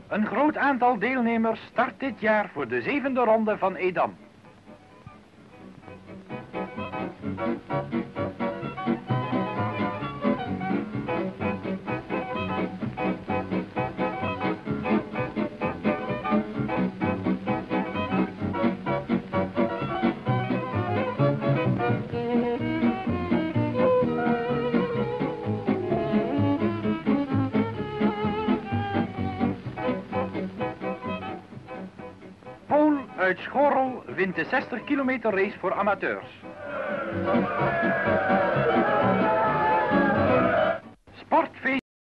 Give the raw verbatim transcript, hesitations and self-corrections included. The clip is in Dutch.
Een groot aantal deelnemers start dit jaar voor de zevende ronde van Edam. Uit Schorrel wint de zestig kilometer race voor amateurs.